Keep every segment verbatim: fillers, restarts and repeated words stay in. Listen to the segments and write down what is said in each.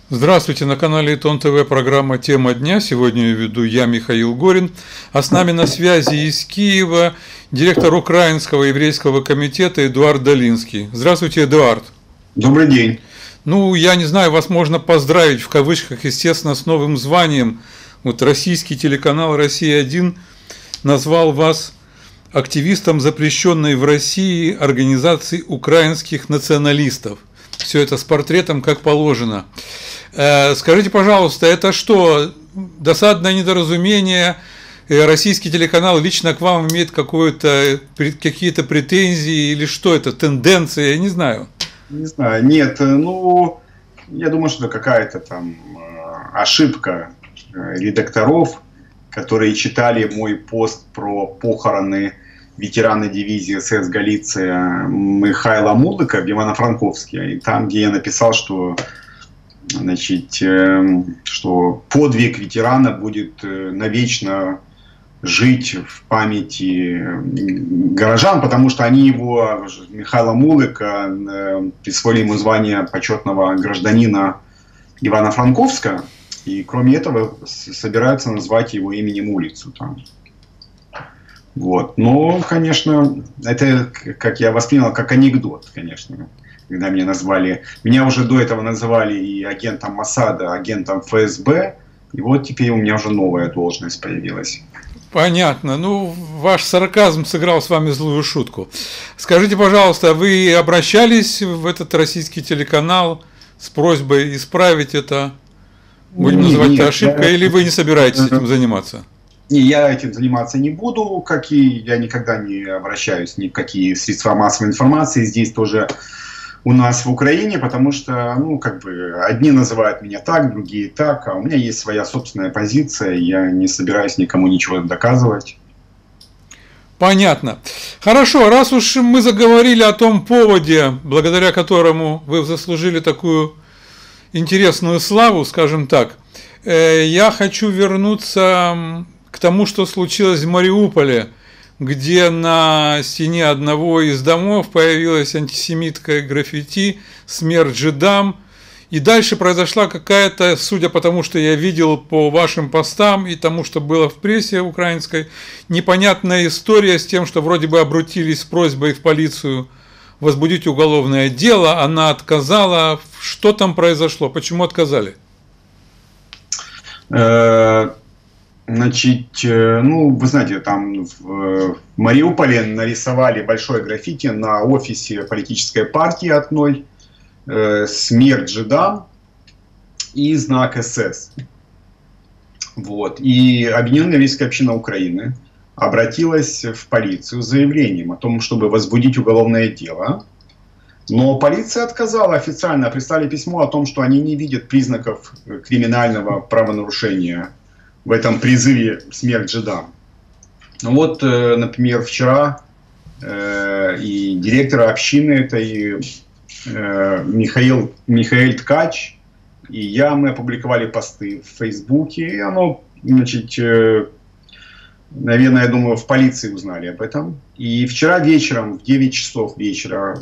Здравствуйте, на канале ИТОН ТВ программа «Тема дня». Сегодня ее веду я, Михаил Горин, а с нами на связи из Киева директор Украинского еврейского комитета Эдуард Долинский. Здравствуйте, Эдуард. Добрый день. Ну, я не знаю, вас можно поздравить, в кавычках, естественно, с новым званием. Вот российский телеканал «Россия один» назвал вас активистом запрещенной в России организации украинских националистов. Все это с портретом, как положено. Скажите, пожалуйста, это что, досадное недоразумение? Российский телеканал лично к вам имеет какое-то, какие-то претензии или что это, тенденция, я не знаю. Не знаю, нет, ну, я думаю, что это какая-то там ошибка редакторов, которые читали мой пост про похороны ветерана дивизии СС Галиция Михайла Мудлика в Ивано-Франковске, и там, где я написал, что, значит, что подвиг ветерана будет навечно жить в памяти горожан, потому что они его, Михайла Мудлика, присвоили ему звание почетного гражданина Ивано-Франковска, и кроме этого собираются назвать его именем улицу там. Вот. Но, конечно, это, как я воспринял, как анекдот, конечно, когда меня назвали. Меня уже до этого называли и агентом Моссада, агентом ФСБ, и вот теперь у меня уже новая должность появилась. Понятно. Ну, ваш сарказм сыграл с вами злую шутку. Скажите, пожалуйста, вы обращались в этот российский телеканал с просьбой исправить это, будем нет, называть это ошибкой, я... или вы не собираетесь этим заниматься? Не, я этим заниматься не буду, как и я никогда не обращаюсь ни в какие средства массовой информации здесь тоже у нас в Украине, потому что, ну, как бы, одни называют меня так, другие так, а у меня есть своя собственная позиция, я не собираюсь никому ничего доказывать. Понятно. Хорошо, раз уж мы заговорили о том поводе, благодаря которому вы заслужили такую интересную славу, скажем так, я хочу вернуться к тому, что случилось в Мариуполе, где на стене одного из домов появилась антисемитская граффити «Смерть жидам». И дальше произошла какая-то, судя по тому, что я видел по вашим постам и тому, что было в прессе украинской, непонятная история с тем, что вроде бы обратились с просьбой в полицию возбудить уголовное дело, она отказала. Что там произошло? Почему отказали? Значит, ну, вы знаете, там в Мариуполе нарисовали большое граффити на офисе политической партии одной, «Смерть жидам» и знак СС. Вот. И Объединенная еврейская община Украины обратилась в полицию с заявлением о том, чтобы возбудить уголовное дело. Но полиция отказала официально, прислали письмо о том, что они не видят признаков криминального правонарушения в этом призыве «Смерть жидам». Вот, например, вчера и директор общины этой Михаил, Михаил Ткач и я, мы опубликовали посты в Фейсбуке, и оно, значит, наверное, я думаю, в полиции узнали об этом. И вчера вечером, в девять часов вечера,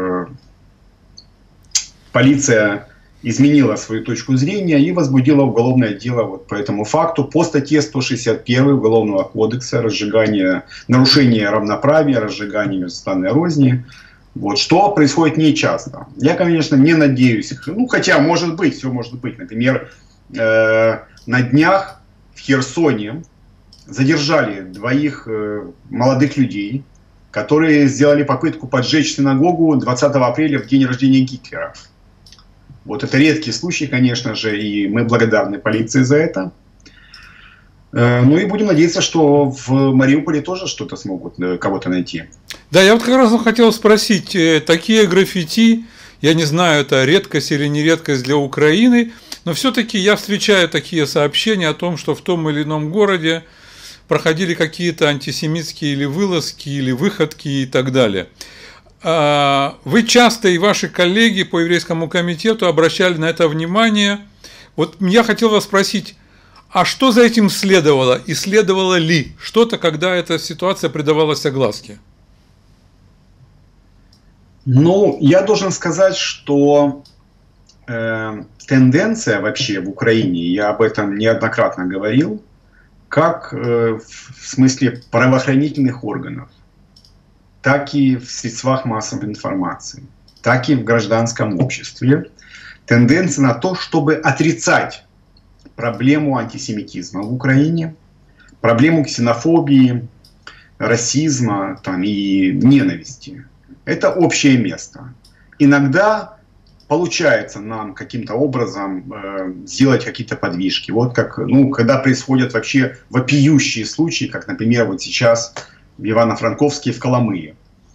полиция изменила свою точку зрения и возбудила уголовное дело вот по этому факту по статье сто шестьдесят один Уголовного кодекса разжигание, нарушение равноправия, разжигание межстатной розни. Вот, что происходит нечасто. Я, конечно, не надеюсь, ну хотя может быть, все может быть. Например, э, на днях в Херсоне задержали двоих э, молодых людей, которые сделали попытку поджечь синагогу двадцатого апреля в день рождения Гитлера. Вот это редкий случай, конечно же, и мы благодарны полиции за это. Ну и будем надеяться, что в Мариуполе тоже что-то смогут, кого-то найти. Да, я вот как раз хотел спросить, такие граффити, я не знаю, это редкость или не редкость для Украины, но все-таки я встречаю такие сообщения о том, что в том или ином городе проходили какие-то антисемитские или вылазки, или выходки и так далее. Вы часто и ваши коллеги по еврейскому комитету обращали на это внимание. Вот я хотел вас спросить, а что за этим следовало? И следовало ли что-то, когда эта ситуация придавалась огласке? Ну, я должен сказать, что э, тенденция вообще в Украине, я об этом неоднократно говорил, как э, в смысле правоохранительных органов, так и в средствах массовой информации, так и в гражданском обществе, тенденция на то, чтобы отрицать проблему антисемитизма в Украине, проблему ксенофобии, расизма там, и ненависти. Это общее место. Иногда получается нам каким-то образом э, сделать какие-то подвижки. Вот как, ну, когда происходят вообще вопиющие случаи, как, например, вот сейчас в Ивано-Франковске и в Коломые.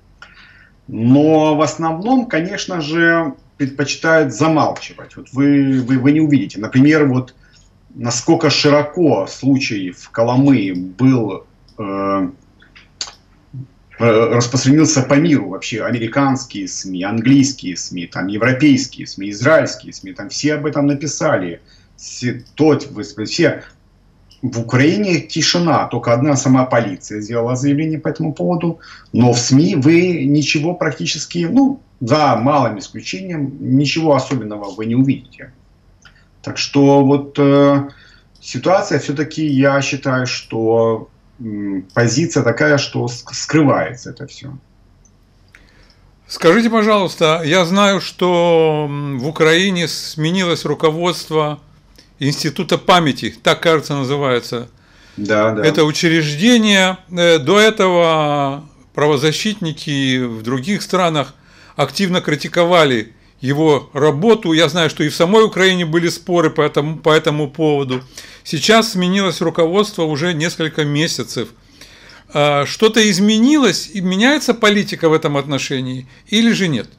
Но в основном, конечно же, предпочитают замалчивать. Вот вы, вы, вы не увидите. Например, вот насколько широко случай в Коломые был, э, распространился по миру вообще, американские СМИ, английские СМИ, там, европейские СМИ, израильские СМИ, там все об этом написали. Все, тот, все. В Украине тишина, только одна сама полиция сделала заявление по этому поводу, но в СМИ вы ничего практически, ну, за малым исключением, ничего особенного вы не увидите. Так что вот э, ситуация все-таки, я считаю, что э, позиция такая, что скрывается это все. Скажите, пожалуйста, я знаю, что в Украине сменилось руководство Института памяти, так, кажется, называется. Да, да. Это учреждение. До этого правозащитники в других странах активно критиковали его работу. Я знаю, что и в самой Украине были споры по этому, по этому поводу. Сейчас сменилось руководство уже несколько месяцев. Что-то изменилось и меняется политика в этом отношении или же нет?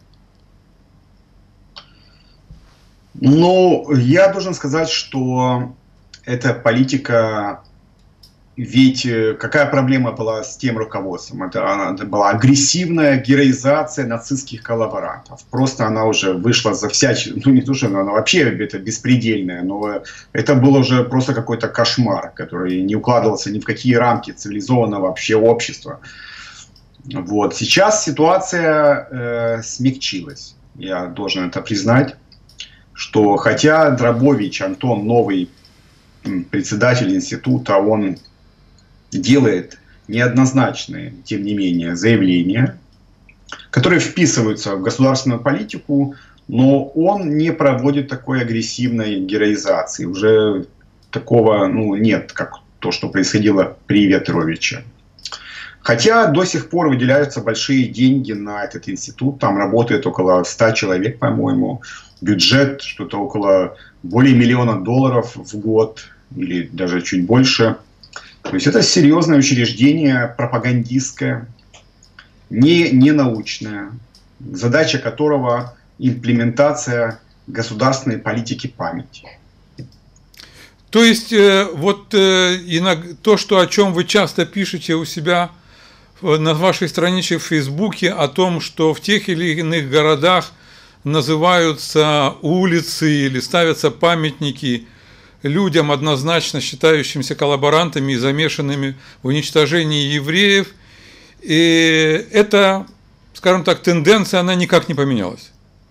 Ну, я должен сказать, что эта политика, ведь какая проблема была с тем руководством? Это, она, это была агрессивная героизация нацистских коллаборантов. Просто она уже вышла за всяческие, ну не то, что она вообще это беспредельная, но это был уже просто какой-то кошмар, который не укладывался ни в какие рамки цивилизованного вообще общества. Вот. Сейчас ситуация э, смягчилась, я должен это признать. Что хотя Драбович Антон, новый председатель института, он делает неоднозначные, тем не менее, заявления, которые вписываются в государственную политику, но он не проводит такой агрессивной героизации. Уже такого ну, нет, как то, что происходило при Ветровиче. Хотя до сих пор выделяются большие деньги на этот институт, там работает около ста человек, по-моему. Бюджет что-то около более миллиона долларов в год или даже чуть больше. То есть это серьезное учреждение, пропагандистское, не, не научное, задача которого имплементация государственной политики памяти. То есть вот то, что, о чем вы часто пишете у себя на вашей страничке в Фейсбуке, о том, что в тех или иных городах называются улицы или ставятся памятники людям, однозначно считающимся коллаборантами и замешанными в уничтожении евреев. И эта, скажем так, тенденция, она никак не поменялась.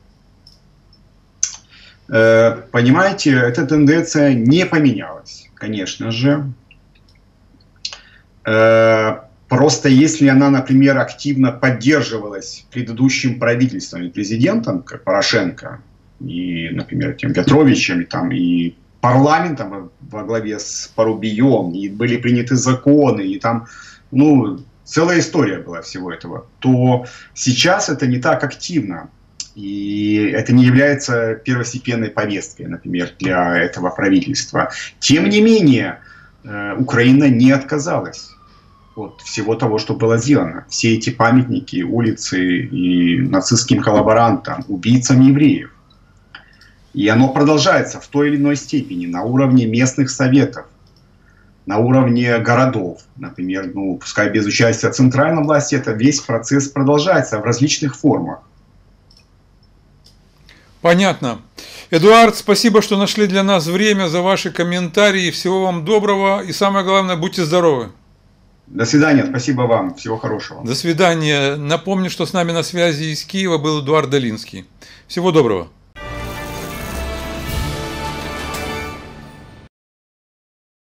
Понимаете, эта тенденция не поменялась, конечно же. Просто если она, например, активно поддерживалась предыдущим правительством и президентом, как Порошенко, и, например, тем Ветровичем, и, там, и парламентом во главе с Порубием, и были приняты законы, и там, ну, целая история была всего этого, то сейчас это не так активно. И это не является первостепенной повесткой, например, для этого правительства. Тем не менее, Украина не отказалась от всего того, что было сделано. Все эти памятники, улицы и нацистским коллаборантам, убийцам евреев. И оно продолжается в той или иной степени на уровне местных советов, на уровне городов. Например, ну, пускай без участия центральной власти, это весь процесс продолжается в различных формах. Понятно. Эдуард, спасибо, что нашли для нас время, за ваши комментарии. Всего вам доброго и самое главное, будьте здоровы. До свидания, спасибо вам, всего хорошего. До свидания. Напомню, что с нами на связи из Киева был Эдуард Долинский. Всего доброго.